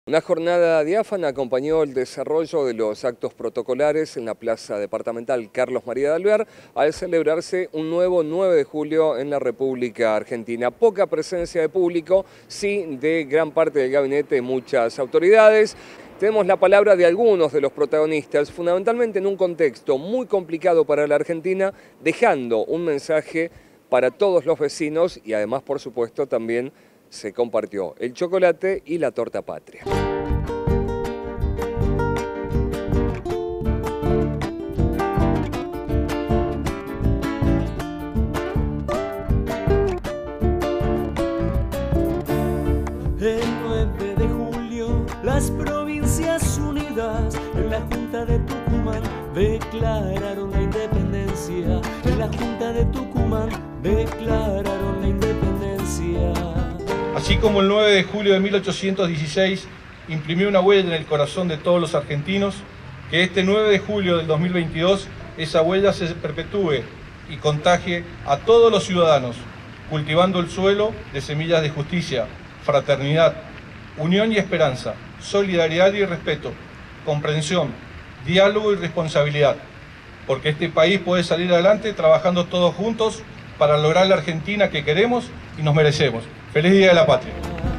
Una jornada diáfana acompañó el desarrollo de los actos protocolares en la Plaza Departamental Carlos María de Alvear al celebrarse un nuevo 9 de julio en la República Argentina. Poca presencia de público, sí de gran parte del gabinete y muchas autoridades. Tenemos la palabra de algunos de los protagonistas, fundamentalmente en un contexto muy complicado para la Argentina, dejando un mensaje para todos los vecinos y además, por supuesto, también se compartió el chocolate y la torta patria. El 9 de julio, las Provincias Unidas en la Junta de Tucumán declararon la independencia. En la Junta de Tucumán declararon la independencia. Así como el 9 de julio de 1816 imprimió una huella en el corazón de todos los argentinos, que este 9 de julio del 2022 esa huella se perpetúe y contagie a todos los ciudadanos, cultivando el suelo de semillas de justicia, fraternidad, unión y esperanza, solidaridad y respeto, comprensión, diálogo y responsabilidad, porque este país puede salir adelante trabajando todos juntos para lograr la Argentina que queremos y nos merecemos. ¡Feliz Día de la Patria!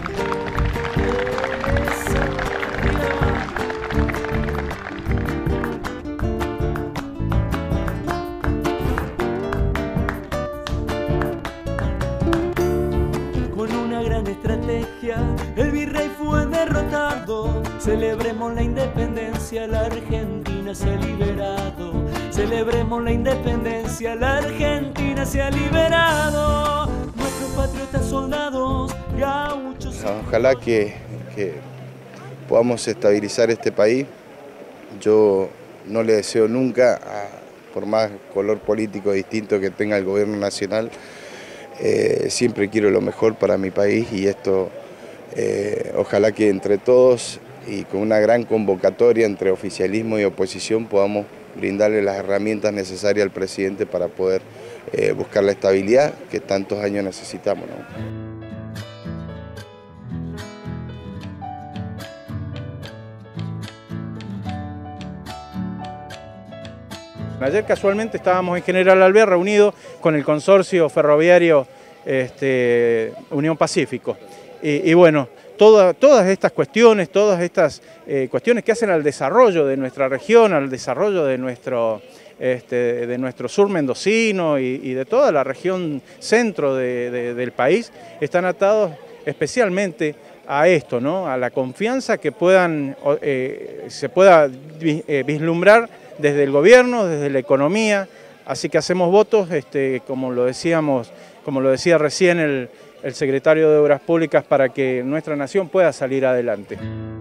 Con una gran estrategia, el virrey fue derrotado. Celebremos la independencia, la Argentina se ha liberado. Celebremos la independencia, la Argentina se ha liberado. Nuestros patriotas soldados, gauchos. Ojalá que podamos estabilizar este país. Yo no le deseo nunca, por más color político distinto que tenga el gobierno nacional, siempre quiero lo mejor para mi país y esto, ojalá que entre todos y con una gran convocatoria entre oficialismo y oposición podamos brindarle las herramientas necesarias al presidente para poder buscar la estabilidad que tantos años necesitamos, ¿no? Ayer casualmente estábamos en General Alvear reunidos con el consorcio ferroviario Unión Pacífico. Y bueno, todas estas cuestiones que hacen al desarrollo de nuestra región, al desarrollo de nuestro sur mendocino y de toda la región centro del país, están atados especialmente a esto, ¿no? A la confianza que se pueda vislumbrar desde el gobierno, desde la economía. Así que hacemos votos, como lo decía recién el secretario de Obras Públicas, para que nuestra nación pueda salir adelante.